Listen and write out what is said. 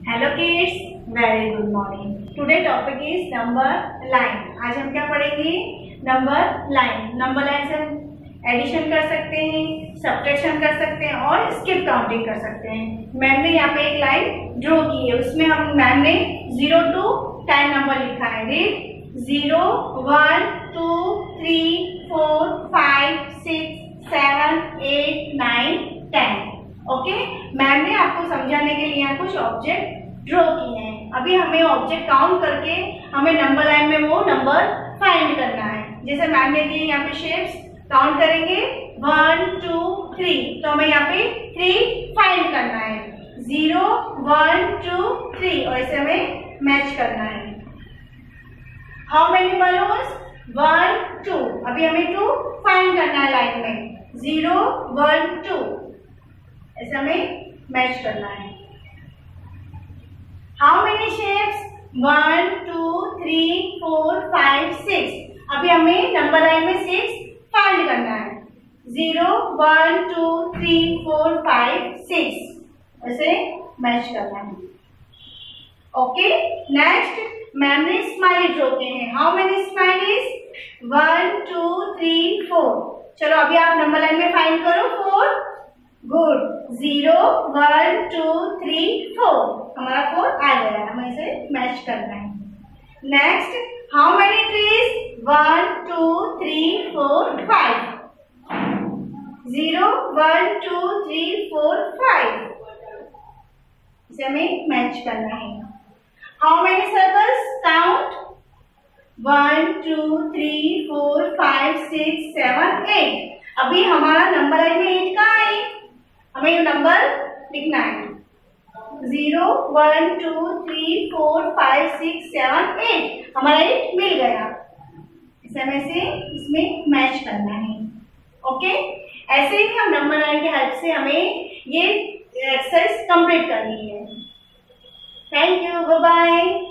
Hello kids, very good morning. Today topic is number line. आज हम क्या पढ़ेंगे? Number line. नंबर लाइन से हम एडिशन कर सकते हैं, सब्ट्रैक्शन कर सकते हैं और स्किप काउंटिंग कर सकते हैं। मैम ने यहाँ पे एक लाइन ड्रॉ की है, उसमें हम मैम ने 0 to 10 नंबर लिखा है। रीड 0 1 2 3 4 5 6 7 8 9 10। ओके, मैम ने आपको समझाने के लिए कुछ ऑब्जेक्ट ड्रॉ किए हैं। अभी हमें ऑब्जेक्ट काउंट करके हमें नंबर लाइन में वो नंबर फाइंड करना है। जैसे मैम ने दिए यहाँ पे शेप्स, काउंट करेंगे 1 2 3, तो हमें यहाँ पे 3 फाइंड करना है। 0 1 2 3 और इसे हमें मैच करना है। How many balloons? 1 2। अभी हमें 2 फाइंड करना है लाइन में। 0 1 2 ऐसे हमें मैच करना है। How many shapes? 1 2 3 4 5 6। अभी हमें नंबर लाइन में 6 फाइंड करना है। 0 1 2 3 4 5 6 ऐसे मैच करना है। ओके, नेक्स्ट मैम ने स्माइली ड्रॉ किए हैं। How many smileys? 1 2 3 4। चलो अभी आप नंबर लाइन में फाइंड करो 4। गुड। 0 1 2 3 4, हमारा 4 आ गया। हमें इसे मैच करना है। Next, how many trees? 1 2 3 4 5। 0 1 2 3 4 5 इसे हमें मैच करना है। How many circles? काउंट 1 2 3 4 5 6 7 8। अभी हमारा नंबर लाइन में 8 कहाँ है? हमें ये नंबर लिखना है। 0 1 2 3 4 5 6 7 8, हमारा 8 मिल गया। इसे हमें से इसमें मैच करना है। ओके, ऐसे ही हम नंबर लाइन की हेल्प से हमें ये एक्सरसाइज कंप्लीट करनी है। Thank you, bye bye.